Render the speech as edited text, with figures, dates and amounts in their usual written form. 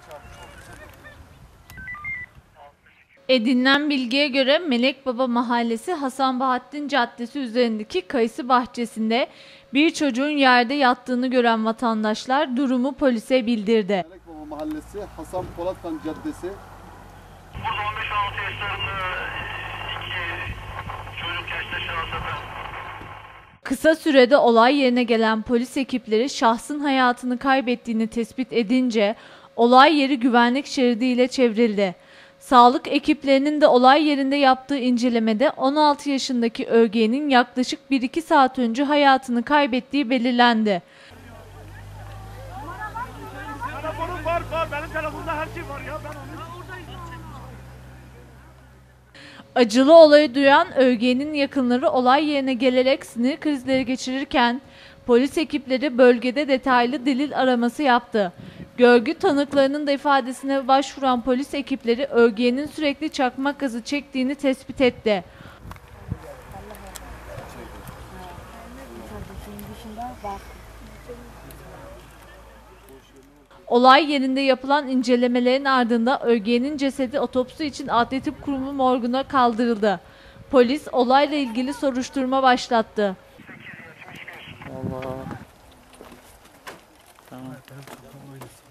Edinilen bilgiye göre Melekbaba Mahallesi Hasan Bahattin Caddesi üzerindeki kayısı bahçesinde bir çocuğun yerde yattığını gören vatandaşlar durumu polise bildirdi. Melekbaba Mahallesi Hasan Polatkan Caddesi. Burada 15-16 yaşlarında iki çocuk yaşta şahsada. Kısa sürede olay yerine gelen polis ekipleri şahsın hayatını kaybettiğini tespit edince olay yeri güvenlik şeridiyle çevrildi. Sağlık ekiplerinin de olay yerinde yaptığı incelemede 16 yaşındaki Öge'nin yaklaşık 1-2 saat önce hayatını kaybettiği belirlendi. Telefonum var, benim telefonumda her şey var ya. Acılı olayı duyan Öge'nin yakınları olay yerine gelerek sinir krizleri geçirirken polis ekipleri bölgede detaylı delil araması yaptı. Görgü tanıklarının da ifadesine başvuran polis ekipleri Öge'nin sürekli çakmak gazı çektiğini tespit etti. Olay yerinde yapılan incelemelerin ardından Öge'nin cesedi otopsi için Adli Tıp Kurumu morguna kaldırıldı. Polis olayla ilgili soruşturma başlattı. Allah. Tamam.